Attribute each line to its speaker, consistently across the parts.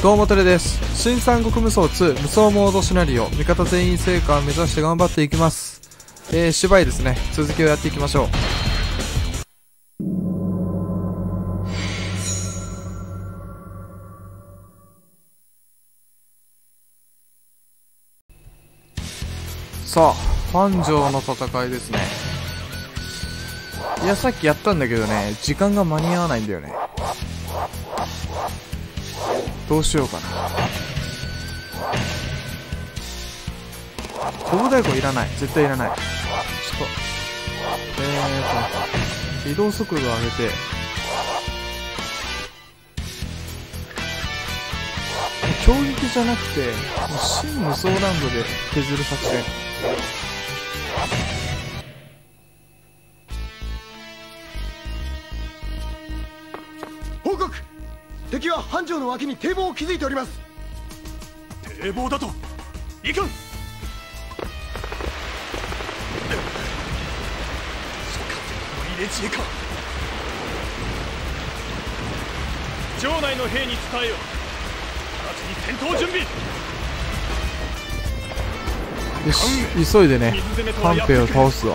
Speaker 1: どうもテレです。新三国無双2無双モードシナリオ味方全員生還を目指して頑張っていきます。芝居ですね、続きをやっていきましょう。さあ、繁盛の戦いですね。いや、さっきやったんだけどね、時間が間に合わないんだよね。どうしようかな。飛ぶ太鼓いらない。絶対いらない。ちょっと移動速度を上げて、攻撃じゃなくてもう真無双ランドで削る作戦。
Speaker 2: 報告。敵は繁盛の脇に堤防を築いております。
Speaker 3: 堤防だといかん。入れ知恵か。城内の兵に伝えよ。直ちに戦闘準備。
Speaker 1: よし、急いでね、ハンペイを倒すわ。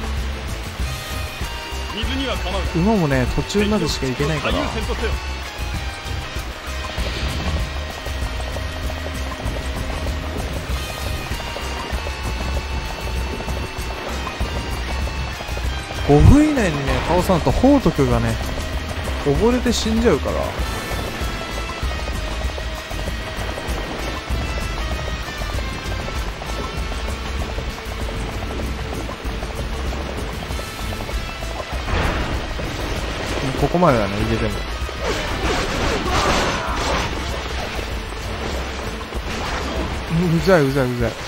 Speaker 1: 馬もね、途中までしか行けないから。5分以内にね倒さんと宝徳がね溺れて死んじゃうから。ここまでだね、入れても。うざいうざいうざい。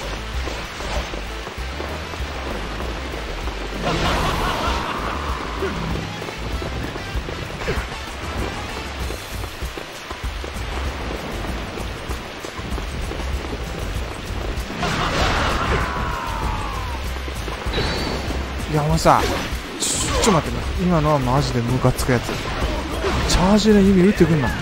Speaker 1: いや、お前さ、ちょっと待って、今のはマジでムカつくやつ。チャージの意味打ってくんな。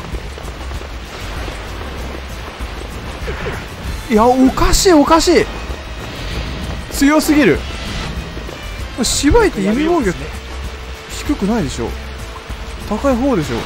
Speaker 1: いや、おかしいおかしい、強すぎる。芝居って弓防御低くないでしょ、高い方でしょ。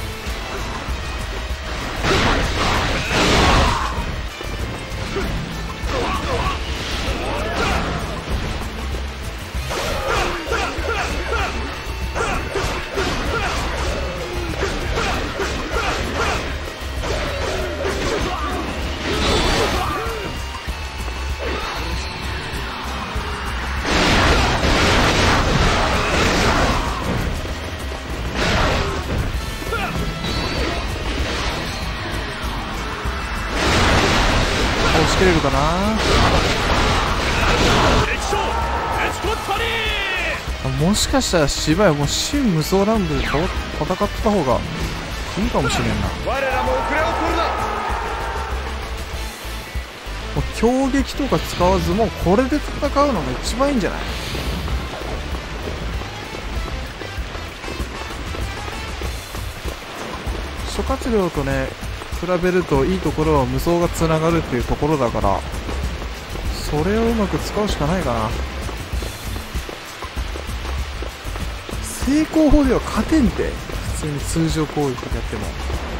Speaker 1: 押し切れるかな。もしかしたら芝居もう真無双ランドで戦ってた方がいいかもしれんな。もう強撃とか使わずもうこれで戦うのが一番いいんじゃない。諸葛亮とね比べるといいところは無双がつながるっていうところだから、それをうまく使うしかないかな。成功法では勝てんて、普通に通常攻撃とかやっても。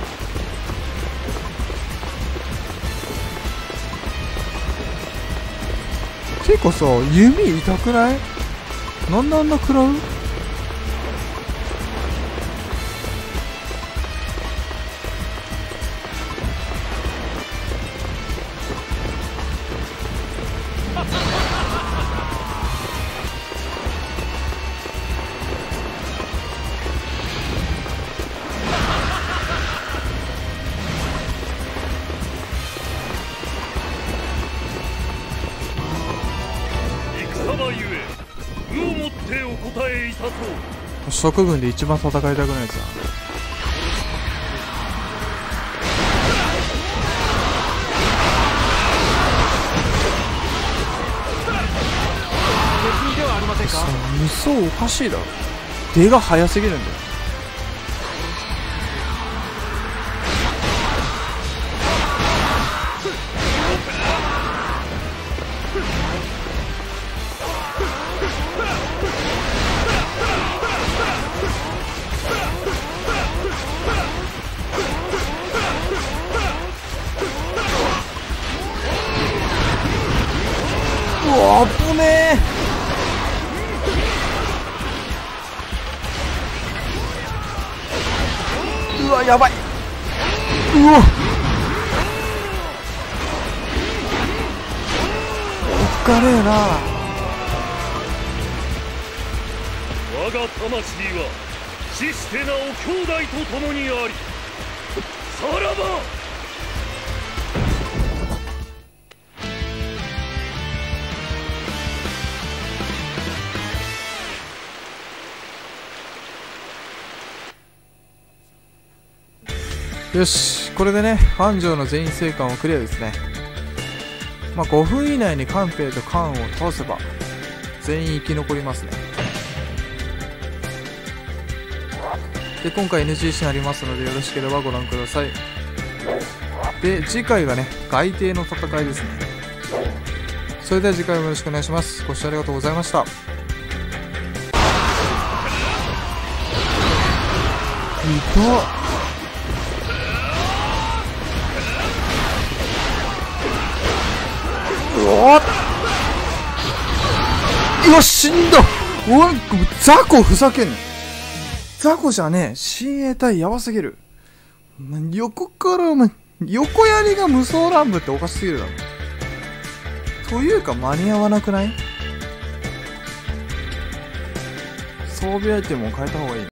Speaker 1: 結構さ、弓痛くない？なんであんな食らう？諸軍で一番戦いたくないやつだ。無双おかしいだろ。出が早すぎるんだよ。 わ危ねえ。うわやばい。うわおっかねえな。
Speaker 3: 我が魂は死してなお兄弟と共にあり、さらば。
Speaker 1: よし、これでね繁盛の全員生還をクリアですね。まあ5分以内に官兵と官を倒せば全員生き残りますね。で今回 NG になりますのでよろしければご覧ください。で次回がね海底の戦いですね。それでは次回もよろしくお願いします。ご視聴ありがとうございました。いた。うわ死んだ。おい雑魚ふざけんな。雑魚じゃねえ。親衛隊やばすぎる。横から横槍が無双乱舞っておかしすぎるだろ。というか間に合わなくない？装備アイテムを変えた方がいい。